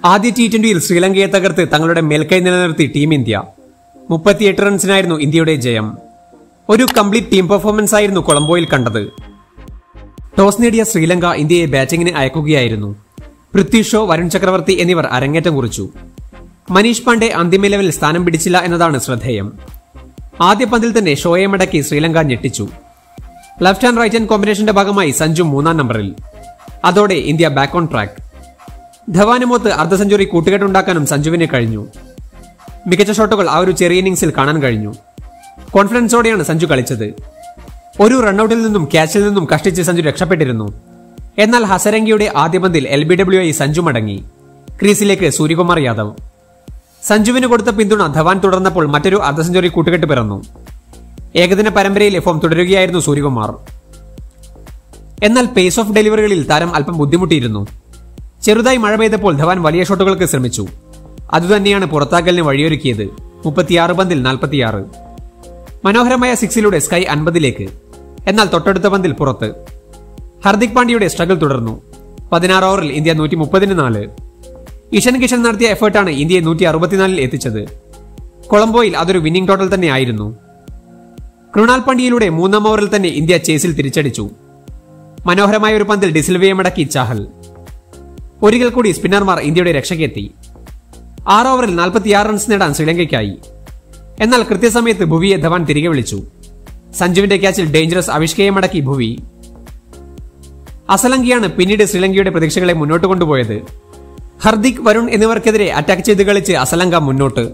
ആദ്യ T20യിൽ ശ്രീലങ്കയെ തകർത്ത് തങ്ങളുടെ മേൽക്കൈ നിലനിർത്തി ടീം ഇന്ത്യ. 38 റൺസിനായിരുന്നു ഇന്ത്യയുടെ ജയം. ഒരു കംപ്ലീറ്റ് ടീം പെർഫോമൻസ് ആയിരുന്നു കൊളംബോയിൽ കണ്ടത്. ടോസ് നേടിയ ശ്രീലങ്ക ഇന്ത്യയെ ബാറ്റിംഗിന് അയക്കുകയായിരുന്നു. പൃഥ്വി ഷോ, വരുൺ ചക്രവർത്തി എന്നിവർ അരങ്ങേറ്റം കുറിച്ചു. മനീഷ് പാണ്ഡെ അന്തിമ ലെവലിൽ സ്ഥാനം പിടിച്ചില്ല എന്നതാണ് ശ്രദ്ധേയം. ആദ്യ പന്തിൽ തന്നെ ഷോയെ മടക്കി ശ്രീലങ്ക ഞെട്ടിച്ചു. ലെഫ്റ്റ് ആൻഡ് റൈറ്റ് ഹാൻഡ് കോമ്പിനേഷന്റെ ഭാഗമായി സഞ്ജു 3-ാം നമ്പറിൽ. അതോടെ ഇന്ത്യ ബാക്ക് ഓൺ ട്രാക്ക്. ധവാനുമൊത്ത് അർദ്ധ സെഞ്ചുറി കൂട്ടുകെട്ടുണ്ടാക്കാനും സഞ്ജുവിന് കഴിഞ്ഞു. മികച്ച ഷോട്ടുകൾ ആ ഒരു ചെറിയ ഇന്നിംഗ്സിൽ കാണാൻ കഴിഞ്ഞു. കോൺഫിഡൻസോടെയാണ് സഞ്ജു കളിച്ചത്. ഒരു റണ്ണൌട്ടിൽ നിന്നും ക്യാച്ചിൽ നിന്നും കഷ്ടിച്ച് സഞ്ജു രക്ഷപ്പെട്ടിരുന്നു. എന്നാൽ ഹസരംഗയുടെ ആദ്യ പന്തിൽ LBW ആയി സഞ്ജു മടങ്ങി. ക്രീസിലേക്ക് സൂര്യകുമാർ യാദവ്. സഞ്ജുവിന് കൊടുത്ത പിന്തുണ ധവാൻ തുടർന്നപ്പോൾ മറ്റൊരു അർദ്ധ സെഞ്ചുറി കൂട്ടുകെട്ട് പിറന്നു. ഏകദിന പരമ്പരയിലെ ഫോം തുടരുകയായിരുന്നു സൂര്യകുമാർ. എന്നാൽ പേസ് ഓഫ് ഡെലിവറികളിൽ താരം അല്പം ബുദ്ധിമുട്ടിയിരുന്നു. ചെറുതായി മഴ പെയ്തപ്പോൾ ധവാൻ വലിയ ഷോട്ടുകൾക്ക് ശ്രമിച്ചു. അതുതന്നെയാണ് പുറത്താക്കലിന് വഴിയൊരുക്കിയത്. 36 പന്തിൽ 46. മനോഹരമായ സിക്സിലൂടെ സ്കൈ 50ലേക്ക്. എന്നാൽ തൊട്ടടുത്ത പന്തിൽ പുറത്ത്. ഹർദിക് പാണ്ഡ്യയുടെ സ്ട്രഗിൾ തുടർന്നു. 16 ഓവറിൽ ഇന്ത്യ 130-4. ഇഷൻ കിഷൻ നടത്തിയ എഫേർട്ടാണ് ഇന്ത്യയെ 164-ൽ എത്തിച്ചത്. കൊളംബോയിൽ അതൊരു വിന്നിംഗ് ടോട്ടൽ തന്നെ ആയിരുന്നു. കൃണാൽ പാണ്ഡ്യയിലൂടെ 3-ാം ഓവറിൽ തന്നെ ഇന്ത്യ ചേസിൽ തിരിച്ചടിച്ചു. മനോഹരമായ ഒരു പന്തിൽ ഡിസിൽവയെ മടക്കി ചാഹൽ. ഒരിക്കൽ കൂടി സ്പിന്നർമാർ ഇന്ത്യയുടെ രക്ഷയ്ക്കെത്തി. 6 ഓവറിൽ 46 റൺസ് നേടാൻ ശ്രീലങ്കയ്ക്കായി. എന്നാൽ കൃത്യസമയത്ത് ഭുവിയെ ധവാൻ തിരികെ വിളിച്ചു. സഞ്ജുവിന്റെ ക്യാച്ചിൽ ഡേഞ്ചറസ് അവിഷ്കയെ മടക്കി ഭുവി. അസലങ്കയാണ് പിന്നീട് ശ്രീലങ്കയുടെ പ്രതീക്ഷകളെ മുന്നോട്ട് കൊണ്ടുപോയത്. ഹർദിക്, വരുൺ എന്നിവർക്കെതിരെ അറ്റാക്ക് ചെയ്ത് കളിച്ച് അസലങ്ക മുന്നോട്ട്.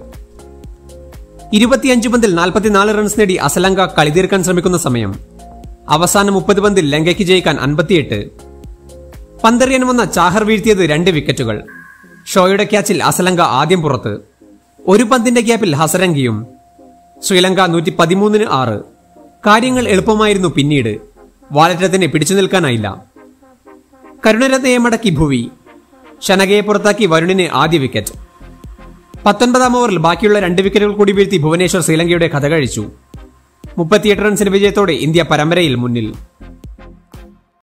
25 പന്തിൽ 44 റൺസ് നേടി അസലങ്ക കളി തീർക്കാൻ ശ്രമിക്കുന്ന സമയം. അവസാന 30 പന്തിൽ ലങ്കയ്ക്ക് ജയിക്കാൻ 58. പന്തെറിയാൻ വന്ന ചാഹർ വീഴ്ത്തിയത് 2 വിക്കറ്റുകൾ. ഷോയുടെ ക്യാച്ചിൽ അസലങ്ക ആദ്യം പുറത്ത്. ഒരു പന്തിന്റെ ഗ്യാപ്പിൽ ഹസരംഗിയും. ശ്രീലങ്ക 113-6. കാര്യങ്ങൾ എളുപ്പമായിരുന്നു. പിന്നീട് വാലറ്റത്തിന് പിടിച്ചു നിൽക്കാനായില്ല. കരുണരത്നയെ മടക്കി ഭുവി. ഷനകയെ പുറത്താക്കി വരുണിന് ആദ്യ വിക്കറ്റ്. 19-ാം ഓവറിൽ ബാക്കിയുള്ള 2 വിക്കറ്റുകൾ കൂടി വീഴ്ത്തി ഭുവനേശ്വർ ശ്രീലങ്കയുടെ കഥ കഴിച്ചു. 38 റൺസിന്റെ വിജയത്തോടെ ഇന്ത്യ പരമ്പരയിൽ മുന്നിൽ.